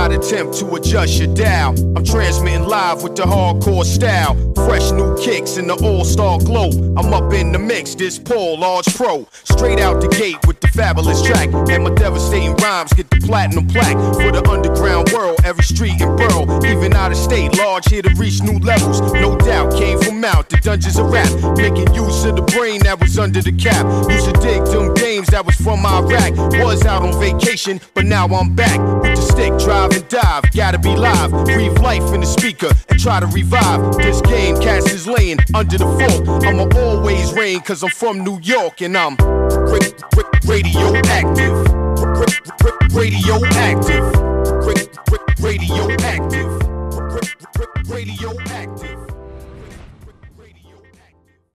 not attempt to adjust your dial. I'm transmitting live with the hardcore style. Fresh new kicks in the all-star glow. I'm up in the mix, this Paul, large pro. Straight out the gate with the fabulous track. And my devastating rhymes get the platinum plaque. For the underground world, every street and borough. Even out of state, large here to reach new levels. No doubt, came from out the dungeons of rap. Making use of the brain that was under the cap. Used to dig them games that was from Iraq. Was out on vacation, but now I'm back. With the stick, drive and dive. Gotta be live, breathe life in the speaker and try to revive this game. Cats is laying under the fort. I'ma always reign cause I'm from New York and I'm radioactive. Radioactive. Radioactive. Radioactive.